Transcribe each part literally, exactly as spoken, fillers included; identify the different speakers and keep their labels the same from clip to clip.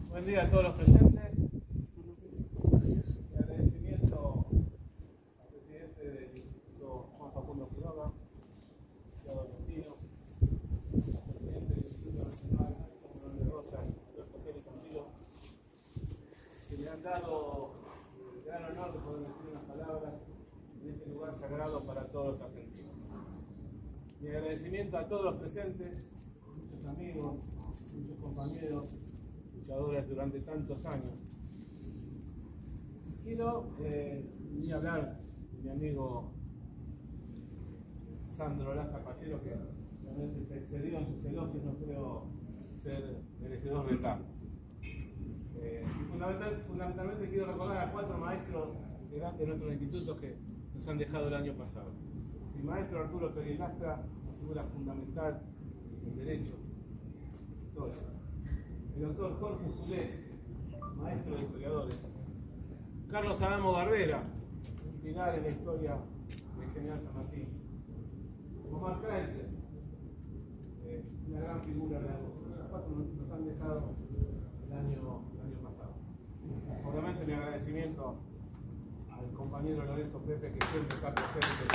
Speaker 1: Buen día a todos los presentes. Mi agradecimiento al presidente del Instituto Juan Facundo Quiroga, licenciado Argentino, al presidente del Instituto Nacional de Rosa, Alberto Geli Campilo, que me han dado el gran honor de poder decir unas palabras en este lugar sagrado para todos los argentinos. Mi agradecimiento a todos los presentes, muchos amigos, muchos compañeros, luchadores durante tantos años. Quiero eh, ni hablar de mi amigo Sandro Laza Pallero, que realmente se excedió en sus elogios, no creo ser merecedor de tanto. Eh, y fundamental, fundamentalmente quiero recordar a cuatro maestros integrantes de nuestros institutos que nos han dejado el año pasado. Mi maestro Arturo Pérez Lastra, una figura fundamental en Derecho, historia. El doctor Jorge Zulé, maestro de historiadores. Carlos Adamo Barbera, un pilar en la historia del General San Martín. Omar Kreitler, eh, una gran figura de la voz. Los cuatro nos han dejado el año, el año pasado. Obviamente mi agradecimiento al compañero Lorenzo Pepe, que siempre está presente.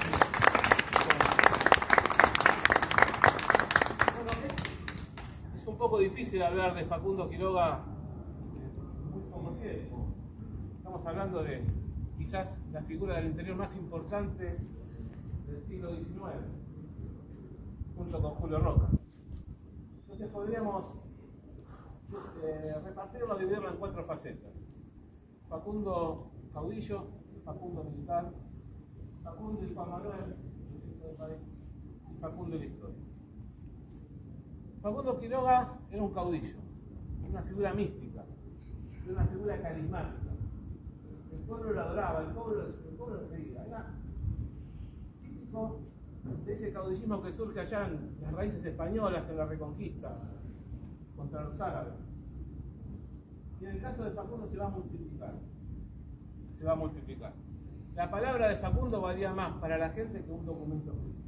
Speaker 1: Bueno, es, es un poco difícil hablar de Facundo Quiroga en muy poco tiempo. Estamos hablando de quizás la figura del interior más importante del siglo diecinueve, junto con Julio Roca. Entonces podríamos eh, repartirlo, dividirlo en cuatro facetas. Facundo caudillo, Facundo militar, Facundo y Juan Manuel, el centro del país, y Facundo y la historia. Facundo Quiroga era un caudillo, una figura mística, una figura carismática. El pueblo lo adoraba, el pueblo, el pueblo lo seguía. Era típico de ese caudillismo que surge allá en las raíces españolas, en la Reconquista, contra los árabes. Y en el caso de Facundo se va a multiplicar. Se va a multiplicar. La palabra de Facundo valía más para la gente que un documento escrito.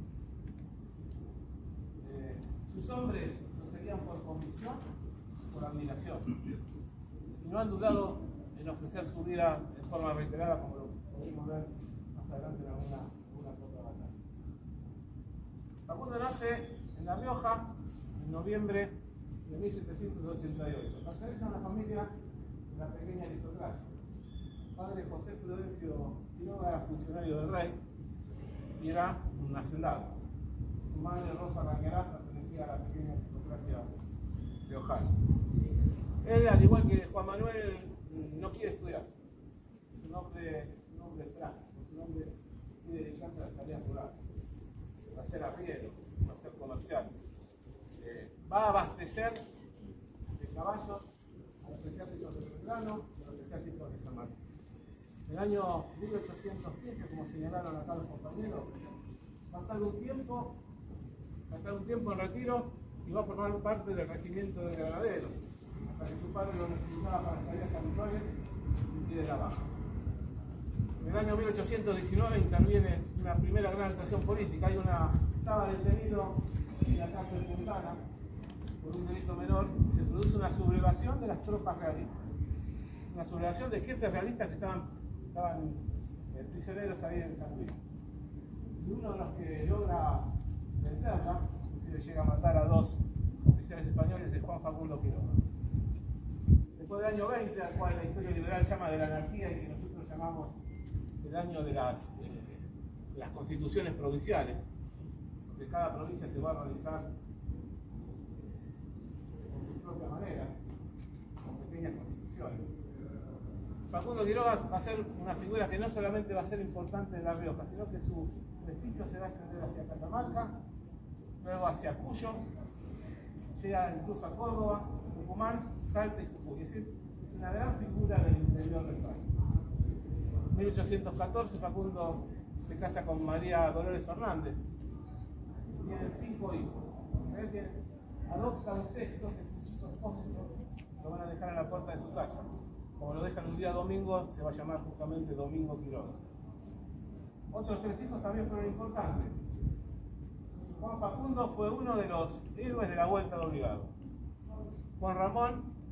Speaker 1: Eh, sus hombres lo seguían por convicción, por admiración. Y no han dudado en ofrecer su vida en forma reiterada, como lo podremos ver más adelante en alguna, alguna otra batalla. Facundo nace en La Rioja en noviembre de mil setecientos ochenta y ocho. Pertenece a una familia de la pequeña aristocracia. Padre José Prudencio Quiroga era funcionario del rey y era un hacendado. Su madre Rosa Rañarás pertenecía a la pequeña aristocracia riojana. Él, al igual que Juan Manuel, no quiere estudiar. Es un hombre, un hombre práctico, es un hombre que quiere dedicarse a las tareas rurales. Va a ser arriero, va a ser comercial. Eh, va a abastecer de caballos a los ejércitos de Belgrano y a los ejércitos de San Martín. En el año mil ochocientos quince, como señalaron acá los compañeros, va a estar un tiempo, va a estar un tiempo en retiro y va a formar parte del regimiento de granaderos, hasta que su padre lo necesitaba para las tareas habituales y de la baja. En el año mil ochocientos diecinueve interviene una primera gran actuación política. Hay una, estaba detenido en la cárcel de Puntana por un delito menor, y se produce una sublevación de las tropas realistas. Una sublevación de jefes realistas que estaban estaban eh, prisioneros ahí en San Luis. Y uno de los que logra vencerla, inclusive llega a matar a dos oficiales españoles, es Juan Facundo Quiroga. Después del año veinte, al cual la historia liberal llama de la anarquía y que nosotros llamamos el año de las, eh, de las constituciones provinciales, donde cada provincia se va a realizar con su propia manera, con pequeñas constituciones. Facundo Quiroga va a ser una figura que no solamente va a ser importante en La Rioja, sino que su prestigio se va a extender hacia Catamarca, luego hacia Cuyo, llega incluso a Córdoba, Tucumán, Salta y Jujuy. Es decir, es una gran figura del interior del país. En mil ochocientos catorce Facundo se casa con María Dolores Fernández. Tienen cinco hijos. Tiene, adopta un sexto, que es un chico expósito, lo van a dejar en la puerta de su casa. Como lo dejan un día domingo, se va a llamar justamente Domingo Quiroga. Otros tres hijos también fueron importantes. Juan Facundo fue uno de los héroes de la Vuelta de Obligado. Juan Ramón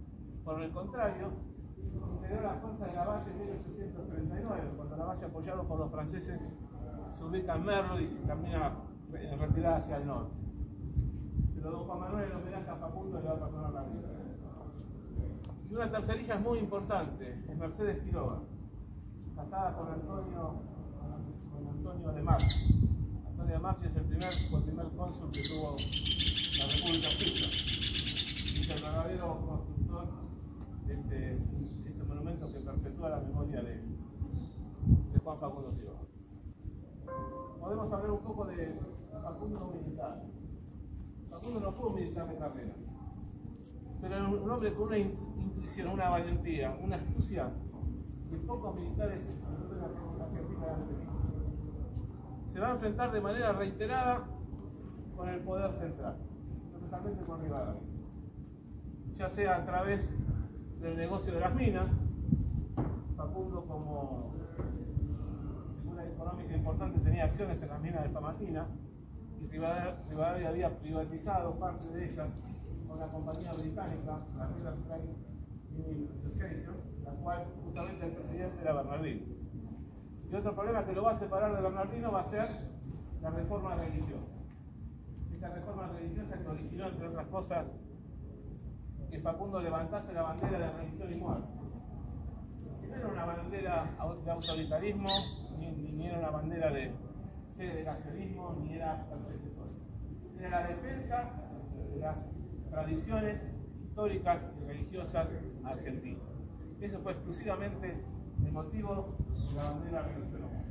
Speaker 1: Por el contrario, integró la fuerza de Lavalle en mil ochocientos treinta y nueve, cuando Lavalle, apoyado por los franceses, se ubica en Merlo y termina en retirada hacia el norte. Pero don Juan Manuel, en homenaje a Facundo, le va a perdonar la vida. Y una tercerilla es muy importante, es Mercedes Quiroga, casada con Antonio, con Antonio de Marchi. Antonio de Marchi es el primer, fue el primer cónsul que tuvo la República Suiza. Y es el verdadero constructor de este, de este monumento que perpetúa la memoria de, de Juan Facundo Quiroga. Podemos hablar un poco de Facundo militar. Facundo no fue un militar de carrera, pero era un hombre con una intuición, una valentía, una astucia que pocos militares en la Argentina han tenido. Se va a enfrentar de manera reiterada con el poder central, especialmente con Rivadavia, ya sea a través del negocio de las minas. Facundo, como figura económica importante, tenía acciones en las minas de Famatina, y Rivadavia había privatizado parte de ellas con la compañía británica, la Royal Mining Association, la cual justamente el presidente era Bernardino. Y otro problema que lo va a separar de Bernardino va a ser la reforma religiosa. Esa reforma religiosa que originó, entre otras cosas, que Facundo levantase la bandera de religión y muerte. Que no era una bandera de autoritarismo, ni, ni era una bandera de segregacionismo, ni era persecutorio. Era la defensa de las tradiciones históricas y religiosas argentinas. Eso fue exclusivamente el motivo de la bandera revolucionaria.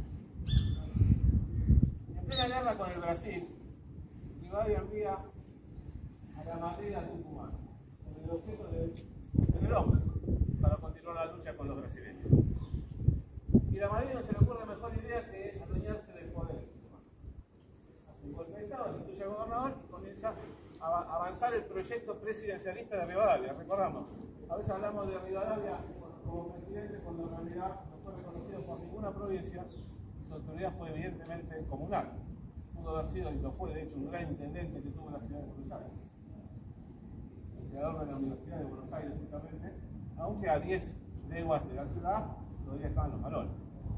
Speaker 1: En plena guerra con el Brasil, Rivadavia envía a la Madrid a Tucumán, con el objeto de tener hombres para continuar la lucha con los brasileños. Y a la Madrid no se le ocurre mejor idea que adueñarse del poder. Hace un golpe de Estado, destituye al gobernador y comienza a avanzar el proyecto presidencialista de Rivadavia. Recordamos, a veces hablamos de Rivadavia como presidente cuando en realidad no fue reconocido por ninguna provincia y su autoridad fue evidentemente comunal. Pudo haber sido, y lo fue de hecho, un gran intendente que tuvo la ciudad de Buenos Aires, el creador de la Universidad de Buenos Aires justamente, aunque a diez leguas de la ciudad todavía estaban los malones.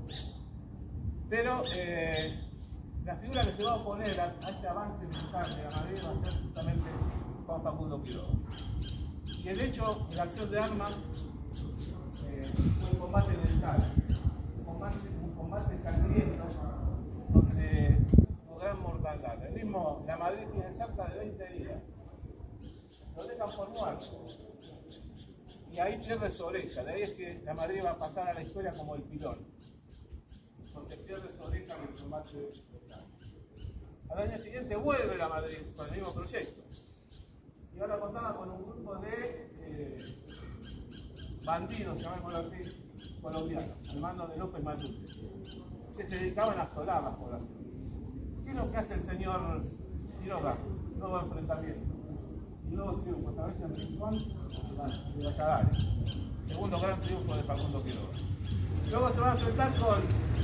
Speaker 1: Pero eh, la figura que se va a oponer a, a este avance militar de la Madrid va a ser justamente Juan Facundo Quiroga. Y el hecho, la acción de armas, eh, fue un combate letal, un combate, un combate sangriento, donde hubo gran mortandad. El mismo, la Madrid tiene cerca de veinte heridas. Lo dejan por muerto. Y ahí pierde su oreja. De ahí es que la Madrid va a pasar a la historia como el pilón, porque pierde su oreja en el combate letal. Al año siguiente vuelve la Madrid con el mismo proyecto. Y ahora contaba con un grupo de eh, bandidos, llamémoslo así, colombianos, al mando de López Matute, que se dedicaban a asolar las poblaciones. ¿Qué es lo que hace el señor Quiroga? Nuevo enfrentamiento y nuevo triunfo, esta vez en Rincón de Valladares. Segundo gran triunfo de Facundo Quiroga. Luego se va a enfrentar con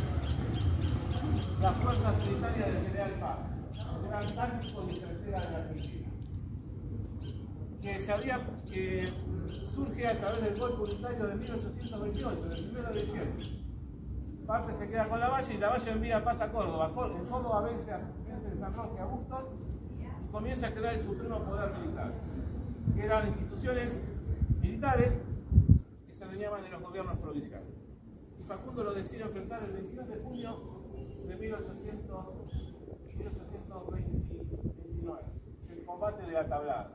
Speaker 1: las fuerzas militares del general Paz, general táctico y estratega de la Argentina, que, se había, que surge a través del golpe unitario de mil ochocientos veintiocho, del primero de diciembre. Parte se queda con Lavalle y Lavalle envía Paz a Córdoba. En Córdoba vence, vence en San Roque a Bustos y comienza a crear el supremo poder militar, que eran instituciones militares que se adueñaban de los gobiernos provinciales. Y Facundo lo decide enfrentar el veintidós de junio de mil ochocientos veintinueve, el combate de la Tablada.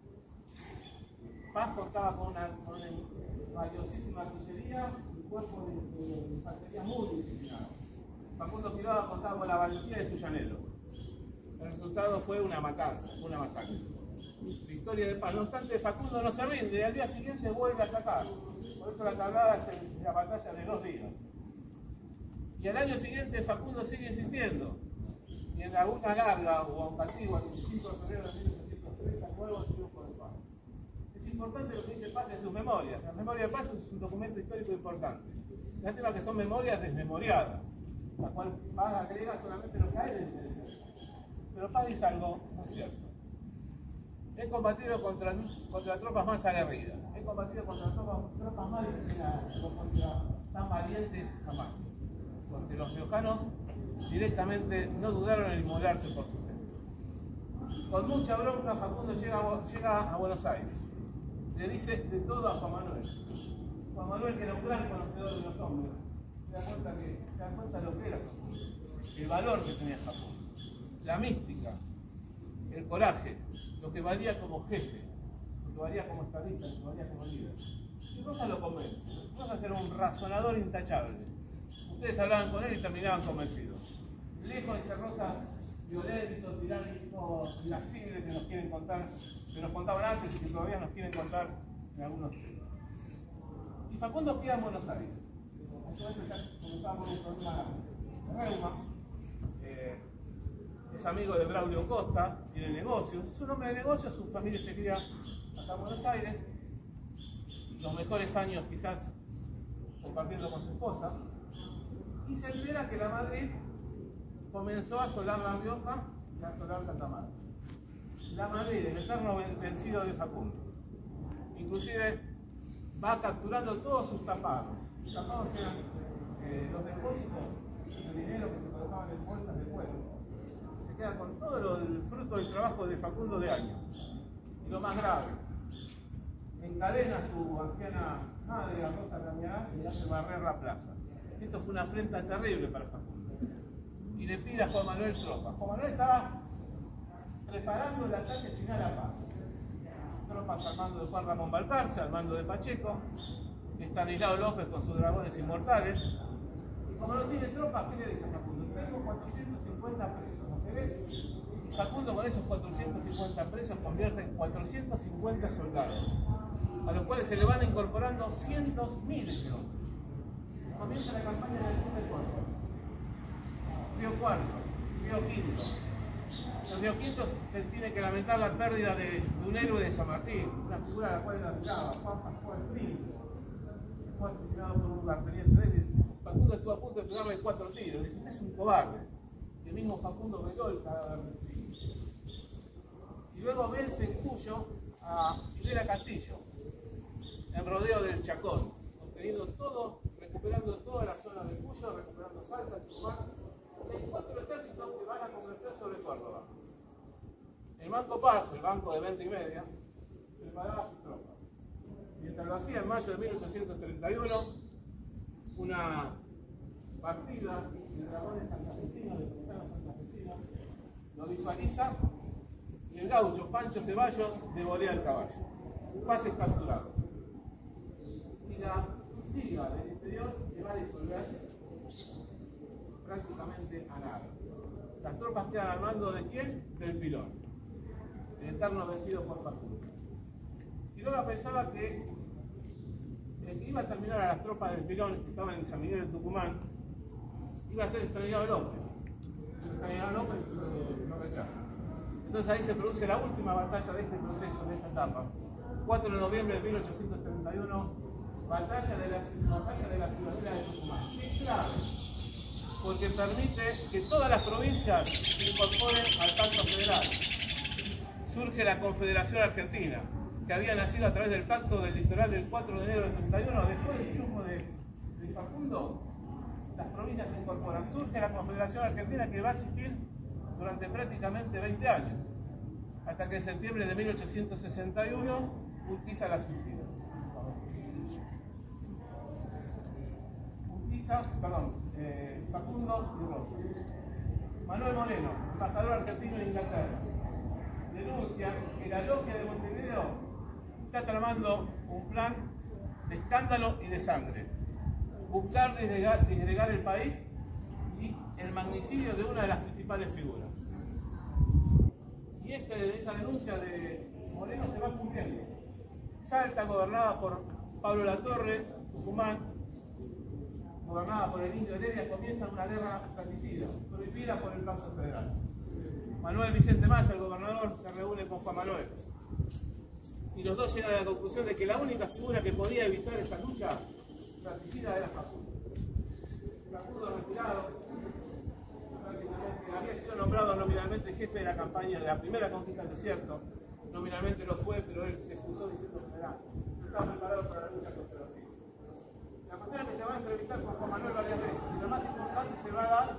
Speaker 1: Paz contaba con una, con una valiosísima artillería y cuerpo de, de, de infantería muy disciplinado. Facundo Quiroga contaba con la valentía de su llanero. El resultado fue una matanza, una masacre. Victoria de Paz. No obstante, Facundo no se rinde y al día siguiente vuelve a atacar. Por eso la Tablada es la batalla de dos días. Y al año siguiente Facundo sigue insistiendo. Y en Laguna Larga o Antigua, el veinticinco de febrero de mil ochocientos treinta, nuevo triunfo de Paz. Es importante lo que dice Paz en sus memorias. La memoria de Paz es un documento histórico importante. Lástima que son memorias desmemoriadas, la cual Paz agrega solamente lo que a él le interesa. Pero Paz dice algo muy cierto. he combatido contra, contra tropas más aguerridas, he combatido contra tropas, tropas más disciplinadas, no contra tan valientes jamás, porque los riojanos directamente no dudaron en inmolarse por su gente. Con mucha bronca, Facundo llega a, llega a Buenos Aires, le dice de todo a Juan Manuel. Juan Manuel, que era un gran conocedor de los hombres, se da cuenta, que, se da cuenta de lo que era Facundo, el valor que tenía Facundo, la mística, el coraje, lo que valía como jefe, lo que valía como estadista, lo que valía como líder. Y Rosa lo convence. Rosa era un razonador intachable. Ustedes hablaban con él y terminaban convencidos. Lejos de ser Rosa violento, tiránico, irascible que nos quieren contar, que nos contaban antes y que todavía nos quieren contar en algunos temas. Y Facundo queda en Buenos Aires. Entonces ya comenzamos con un problema de reuma. Eh, es amigo de Braulio Costa, tiene negocios, es un hombre de negocios, su familia se cría acá en Buenos Aires, los mejores años quizás compartiendo con su esposa, y se entera que la Madrid comenzó a asolar La Rioja y a asolar Catamarca. La Madrid, el eterno vencido de Facundo, inclusive va capturando todos sus tapados. Los tapados eran eh, los depósitos de dinero que se colocaban en bolsas de cuero. Queda con todo lo, el fruto del trabajo de Facundo de años. Y lo más grave, encadena a su anciana madre, a Rosa Cañada, y le hace barrer la plaza. Esto fue una afrenta terrible para Facundo. Y le pide a Juan Manuel tropas. Juan Manuel estaba preparando el ataque final a Paz. Tropas al mando de Juan Ramón Balcarce, al mando de Pacheco, Estanislao López con sus dragones inmortales. Y como no tiene tropas, ¿qué le dice a Facundo? Tengo cuatrocientos cincuenta presos. Y Facundo con esos cuatrocientos cincuenta presos convierte en cuatrocientos cincuenta soldados, a los cuales se le van incorporando cientos miles de hombres. Comienza la campaña en el sur de Córdoba. Río Cuarto, Río Quinto. Los Río Quintos se tiene que lamentar la pérdida de, de un héroe de San Martín, una figura a la cual él admiraba, Juan Pascual Frío. Fue asesinado por un lugarteniente de él. Facundo estuvo a punto de pegarle cuatro tiros. Dice, usted es un cobarde. El mismo Facundo veló el cadáver de Frío. Y luego vence en Cuyo a Videla Castillo, en rodeo del Chacón, obteniendo todo, recuperando toda la zona de Cuyo, recuperando Salta, Tucumán. Hay cuatro ejércitos que van a convertir sobre Córdoba. El Banco Paz, el banco de venta y media, preparaba sus tropas. Mientras lo hacía en mayo de mil ochocientos treinta y uno, una partida de dragones santafesinos, de paisanos santafesinos, lo visualiza y el gaucho Pancho Ceballos devolea el caballo. Paz es capturado. Y la liga del interior se va a disolver prácticamente a nada. Las tropas quedan al mando de quién? Del Pilón, el eterno vencido por Facundo. Quiroga pensaba que el que iba a terminar a las tropas del Pilón, que estaban en San Miguel de Tucumán, iba a ser Estanislao López. Estanislao López lo rechaza. Entonces ahí se produce la última batalla de este proceso, de esta etapa. cuatro de noviembre de mil ochocientos treinta y uno, batalla de la, batalla de la ciudadela de Tucumán. Es clave, porque permite que todas las provincias se incorporen al pacto federal. Surge la Confederación Argentina, que había nacido a través del pacto del litoral del cuatro de enero del treinta y uno. Después del triunfo de, de Facundo, las provincias se incorporan. Surge la Confederación Argentina, que va a existir durante prácticamente veinte años, hasta que en septiembre de mil ochocientos sesenta y uno Urquiza la suicida. Urquiza, perdón, eh, Facundo y Rosa. Manuel Moreno, embajador argentino en Inglaterra, denuncia que la logia de Montevideo está tramando un plan de escándalo y de sangre. Buscar disgregar, disgregar el país y el magnicidio de una de las principales figuras. Y ese, esa denuncia de Moreno se va cumpliendo. Salta, gobernada por Pablo Latorre, Tucumán, gobernada por el Indio Heredia, comienza una guerra fratricida, prohibida por el Pacto Federal. Manuel Vicente Massa, el gobernador, se reúne con Juan Manuel. Y los dos llegan a la conclusión de que la única figura que podía evitar esa lucha fratricida era Facundo. Facundo retirado, prácticamente había sido nombrado nominalmente jefe de la campaña de la primera conquista del desierto, nominalmente lo fue, pero él se excusó diciendo que era, no estaba preparado para la lucha contra los hijos. La cuestión es que se va a entrevistar con Juan Manuel varias veces, y lo más importante se va a dar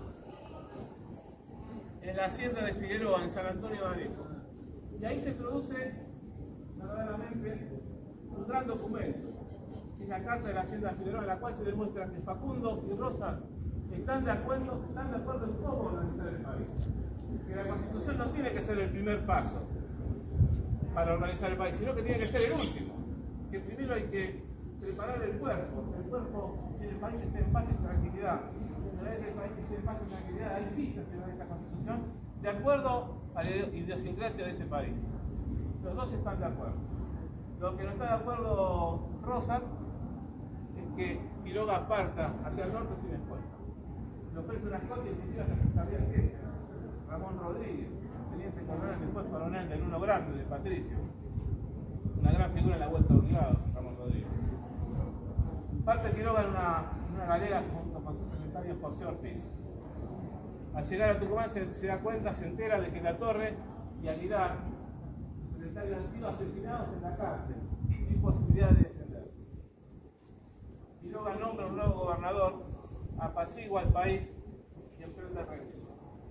Speaker 1: en la hacienda de Figueroa, en San Antonio de Areco. Y ahí se produce verdaderamente un gran documento, que es la carta de la hacienda de Figueroa, en la cual se demuestra que Facundo y Rosas están de acuerdo, están de acuerdo en cómo organizar el país. Que la Constitución no tiene que ser el primer paso para organizar el país, sino que tiene que ser el último. Que primero hay que preparar el cuerpo, el cuerpo, si el país esté en paz y tranquilidad. Una vez que el país esté en paz y tranquilidad, ahí sí se organiza esa Constitución, de acuerdo a la idiosincrasia de ese país. Los dos están de acuerdo. Lo que no está de acuerdo Rosas es que Quiroga parta hacia el norte sin escolta. Le ofrece una escolta y inclusive hasta se sabía que Ramón Rodríguez, teniente coronel, después coronel del uno grande de Patricio. Una gran figura en la vuelta obligada, Ramón Rodríguez. Parte Quiroga en una, una galera junto con su secretario José Ortiz. Al llegar a Tucumán se, se da cuenta, se entera de que La Torre y Aguilar, su secretario, han sido asesinados en la cárcel, sin posibilidad de defenderse. Quiroga nombra un nuevo gobernador, apacigua al país y emprende el regreso.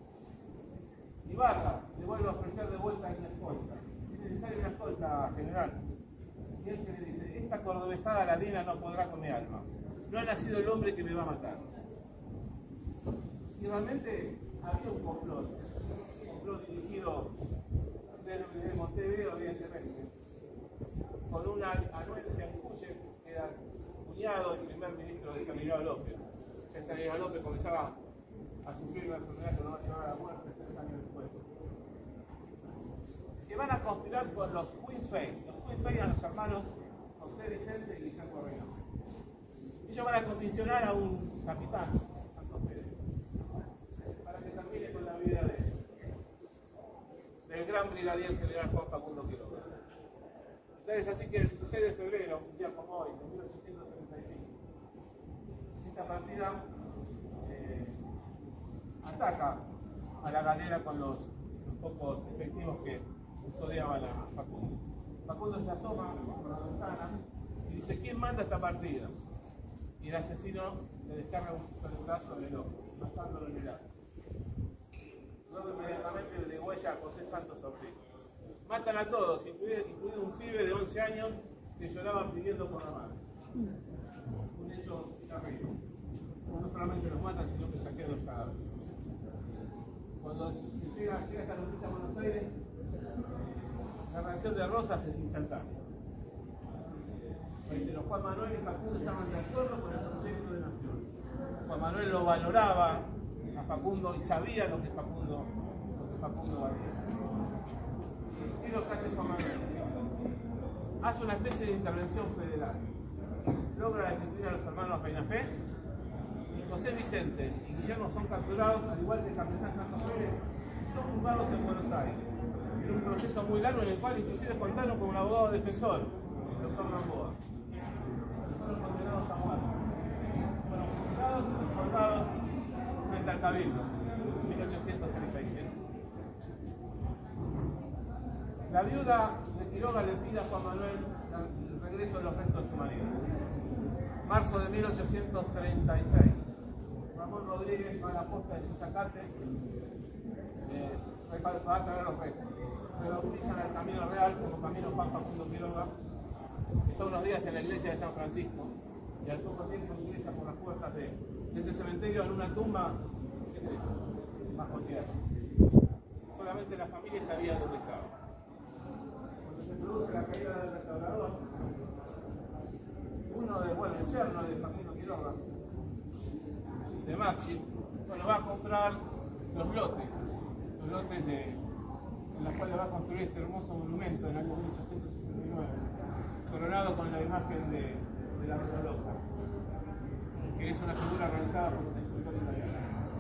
Speaker 1: Ibarra le vuelve a ofrecer de vuelta esa escolta. Es necesaria una escolta, general. Y él que le dice, esta cordobesada ladina no podrá con mi alma. No ha nacido el hombre que me va a matar. Y realmente había un complot. Un complot dirigido desde Montevideo, evidentemente, con una anuencia en Cuye, que era cuñado del primer ministro de Terminado López. Ya Terminado López comenzaba a sufrir una enfermedad que lo va a llevar a la muerte tres años después. Que van a conspirar con los Quinfey. Los Quinfey eran los hermanos José Vicente y Guillermo Reynoso. Ellos van a condicionar a un capitán, Santos Pérez, para que termine con la vida de, del gran brigadier general Juan Facundo Quiroga. Entonces, así que el dieciséis de febrero, un día como hoy, de mil ochocientos treinta y cinco, esta partida eh, ataca a la galera con los, los pocos efectivos que custodiaban a Facundo. Facundo se asoma por la ventana y dice, ¿quién manda esta partida? Y el asesino le descarga un pelotazo en el ojo, matándolo en el acto. Luego inmediatamente le huella a José Santos Ortiz. Matan a todos, incluido, incluido un pibe de once años que lloraban pidiendo por la madre. Un hecho terrible. No solamente los matan, sino que saquean los cadáveres. Cuando llega, llega esta noticia a Buenos Aires, la reacción de Rosas es instantánea. Los Juan Manuel y Facundo estaban de acuerdo con el proyecto de nación. Juan Manuel lo valoraba a Facundo y sabía lo que Facundo, lo que Facundo valía. ¿Qué es lo que hace Juan Manuel? Hace una especie de intervención federal. Logra destituir a los hermanos Peñafé y José Vicente y Guillermo son capturados, al igual que el capitán Santos Pérez, son juzgados en Buenos Aires. Era un proceso muy largo en el cual inclusive contaron con un abogado defensor, el doctor Gamboa. Fueron condenados a muerte. Fueron juzgados y transportados frente al Cabildo, en mil ochocientos treinta y siete. La viuda de Quiroga le pide a Juan Manuel el regreso de los restos de su marido. Marzo de mil ochocientos treinta y seis. Ramón Rodríguez va a la posta de Susacate eh, va a traer los restos. Se bautizan el Camino Real como Camino Juan Facundo Quiroga. Está unos días en la iglesia de San Francisco y al poco tiempo ingresa por las puertas de, de este cementerio en una tumba secreta, bajo tierra. Solamente la familia sabía dónde estaba. Cuando se produce la caída del restaurador, uno de, bueno, el yerno de Facundo Quiroga, de Marchi, bueno, va a comprar los lotes, los lotes de, en los cuales va a construir este hermoso monumento en el año mil ochocientos sesenta y nueve, coronado con la imagen de, de la Dolorosa, que es una figura realizada por un escultor italiano.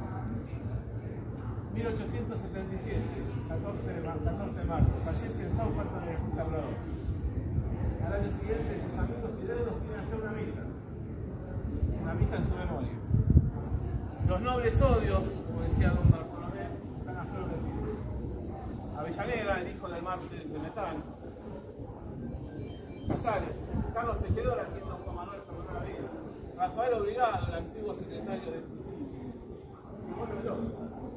Speaker 1: mil ochocientos setenta y siete, catorce de marzo, fallece en Sao Paulo en el restaurador. Al año siguiente, sus amigos y deudos quieren hacer una misa, una misa en su memoria. Los nobles odios, como decía don Bartolomé, están a flor de piel. Avellaneda, el hijo del mártir de Metán, Carlos Tejedor, a quien don Juan Manuel perdonó la vida. Rafael Obligado, el antiguo secretario de Simón Veloz.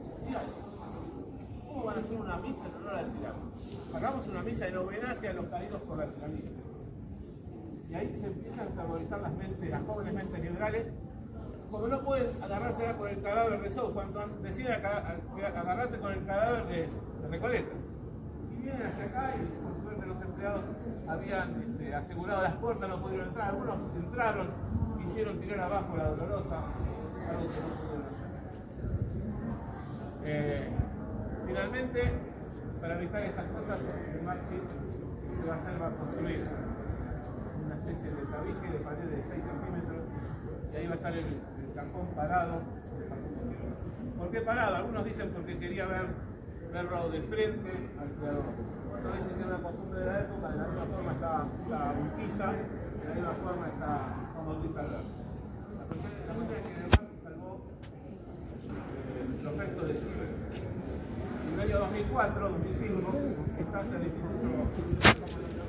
Speaker 1: ¿Cómo van a hacer una misa en honor al tirano? Hagamos una misa en homenaje a los caídos por la tiranía. Y ahí se empiezan a favorizar las mentes, las jóvenes mentes liberales. Como no pueden agarrarse con el cadáver de Southampton, deciden agarrarse con el cadáver de, de Recoleta. Y vienen hacia acá y por suerte los empleados habían este, asegurado las puertas, no pudieron entrar. Algunos entraron, quisieron tirar abajo la Dolorosa, algo que no pudieron hacer. Eh, finalmente, para evitar estas cosas, el Marchi lo que va a hacer va a construir una especie de tabique de pared de seis centímetros y ahí va a estar el, el cajón parado. ¿Por qué parado? Algunos dicen porque quería ver, verlo de frente al creador. Otros dicen que era una costumbre de la época, de la misma forma está la Urquiza, de la misma forma está Juan Bautista Alberto. La cuestión es que el Marchi salvó eh, los restos de Chile. En el año dos mil cuatro, dos mil cinco, está el instituto.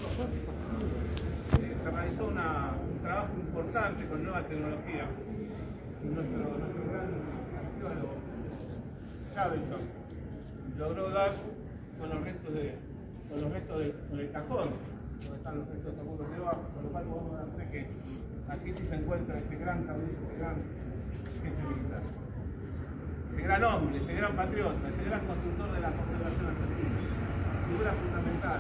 Speaker 1: Se realizó una, un trabajo importante con nueva tecnología. Nuestro, nuestro gran arqueólogo, Javelson, logró dar con los restos de, con los restos de, con el cajón, donde están los restos de Facundo debajo, con lo cual podemos dar fe que aquí sí se encuentra ese gran caudillo, ese gran jefe militar, ese gran hombre, ese gran patriota, ese gran constructor de la conservación argentina, figura fundamental.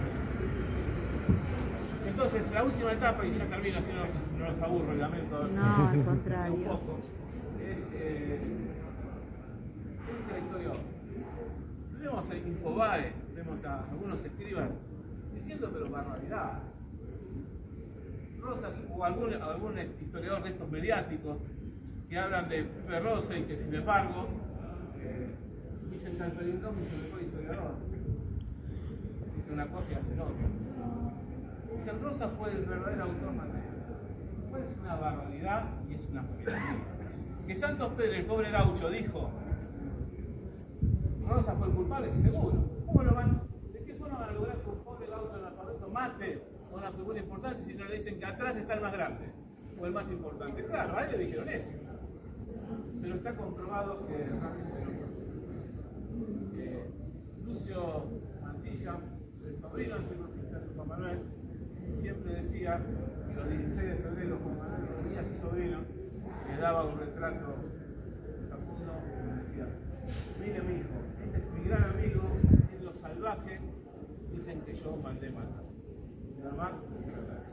Speaker 1: Entonces, la última etapa, y ya termino, si no, no los aburro, el lamento.
Speaker 2: No, al contrario.
Speaker 1: Un poco, es, eh, es la historia. Si vemos a Infobae, vemos a algunos escribas diciendo, pero barbaridad. Rosas, o algún, algún historiador de estos mediáticos que hablan de Perrosa y que, sin embargo, eh, dicen tanto el indón y sobre todo el historiador. Dice una cosa y hacen otra. Dicen, Rosa fue el verdadero autor material. Pues es una barbaridad y es una feminidad. Que Santos Pérez, el pobre gaucho, dijo, Rosa fue el culpable, seguro. ¿Cómo lo van? ¿De qué forma van a lograr que un pobre gaucho analfabeto mate a una figura importante si no le dicen que atrás está el más grande o el más importante? Claro, a él le dijeron eso. Pero está comprobado que realmente no. Eh, Lucio Mancilla, el sobrino del ciclocista de Juan Manuel, siempre decía que los dieciséis de febrero Juan Manuel reunía a su sobrino, le daba un retrato de Facundo y le decía, mire mi hijo, este es mi gran amigo, en los salvajes dicen que yo mandé matar. Y nada más, muchas gracias.